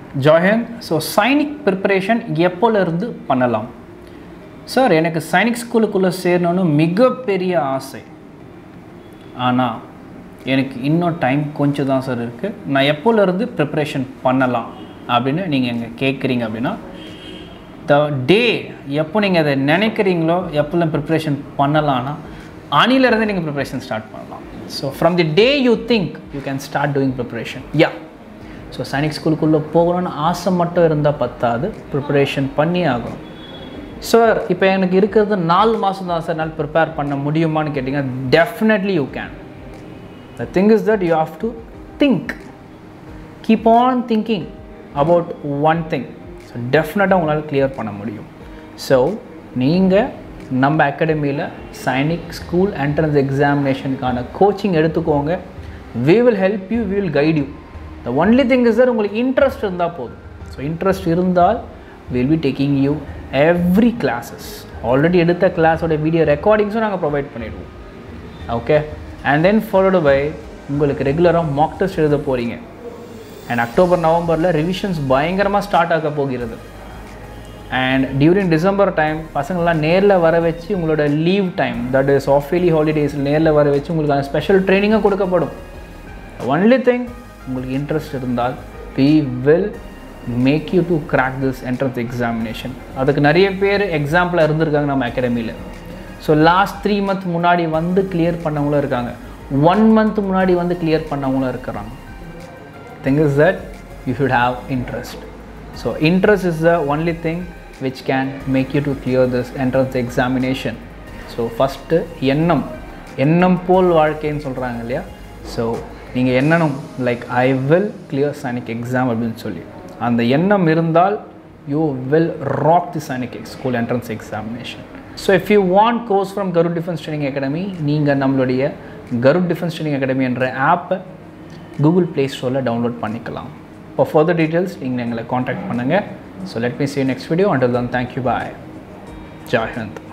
ஜாயன். So Sainik preparation எப்போலேருந்து பண்ணலாம்? Sir, எனக்கு சைனிக் ஸ்கூலுக்குள்ளே சேரணுன்னு மிகப்பெரிய ஆசை. ஆனால் எனக்கு இன்னும் டைம் கொஞ்சம் தான் சார் இருக்குது. நான் எப்போலேருந்து ப்ரிப்பரேஷன் பண்ணலாம் அப்படின்னு நீங்கள் எங்கே கேட்குறீங்க அப்படின்னா, த டே எப்போ நீங்கள் அதை நினைக்கிறீங்களோ எப்போல்லாம் ப்ரிப்பரேஷன் பண்ணலான்னா அணிலேருந்து நீங்கள் ப்ரிப்பரேஷன் ஸ்டார்ட் பண்ணலாம். So from the day you think you can start doing preparation. Yeah, so Sainik ஸ்கூலுக்குள்ளே போகணும்னு ஆசை மட்டும் இருந்தால் பத்தாது, ப்ரிப்பரேஷன் பண்ணி ஆகணும். சார், இப்போ எனக்கு இருக்கிறது 4 மாதம் தான் சார், என்னால் ப்ரிப்பேர் பண்ண முடியுமான்னு கேட்டிங்கன்னா definitely you can. The thing is that you have to think, keep on thinking about one thing. So டெஃபினட்டாக உங்களால் கிளியர் பண்ண முடியும். ஸோ நீங்கள் நம்ம அகாடமியில் சைனிக் ஸ்கூல் என்ட்ரன்ஸ் எக்ஸாமினேஷனுக்கான கோச்சிங் எடுத்துக்கோங்க. we will help you, we will guide you. The only thing is that உங்களுக்கு இன்ட்ரெஸ்ட் இருந்தால் போதும். ஸோ இன்ட்ரெஸ்ட் இருந்தால் we will be taking you every classes. Already எடுத்த கிளாஸோட வீடியோ ரெக்கார்டிங்ஸும் நாங்கள் ப்ரொவைட் பண்ணிடுவோம். Okay, and then followed by உங்களுக்கு ரெகுலராக மாக் டெஸ்ட் எழுத போகிறீங்க. அண்ட் அக்டோபர் நவம்பரில் ரிவிஷன்ஸ் பயங்கரமாக ஸ்டார்ட் ஆக போகிறது. அண்ட் டியூரிங் டிசம்பர் டைம் பசங்கள்லாம் நேரில் வர வச்சு உங்களோட leave time, that is of early holidays, நேரில் வர வச்சு உங்களுக்கான ஸ்பெஷல் ட்ரைனிங்காக கொடுக்கப்படும். ஒன்லி திங், உங்களுக்கு இன்ட்ரெஸ்ட் இருந்தால் we will make you to crack this entrance examination. அதுக்கு நிறைய பேர் எக்ஸாம்பிளாக இருந்திருக்காங்க நம்ம அகாடமியில். ஸோ லாஸ்ட் 3 month முன்னாடி வந்து கிளியர் பண்ணவங்களும் இருக்காங்க, 1 month முன்னாடி வந்து கிளியர் பண்ணவங்களும் இருக்கிறாங்க. Thing is that you should have interest. So interest is the only thing which can make you to clear this entrance examination. So first எண்ணம் போல் வாழ்க்கைன்னு சொல்கிறாங்க இல்லையா? ஸோ நீங்கள் எண்ணணும் like I will clear Sainik exam அப்படின்னு சொல்லி, அந்த எண்ணம் இருந்தால் you will rock the Sainik School entrance examination. So if you want course from Garud Defense Training Academy, நீங்கள் நம்மளுடைய Garud Defense Training Academy என்ற ஆப்பை Google Play Store download பண்ணிக்கலாம். For further details நீங்கள் எங்களை காண்டாக்ட் பண்ணுங்கள். So let me see you next video. Until then, thank you. Bye. Jai Hind.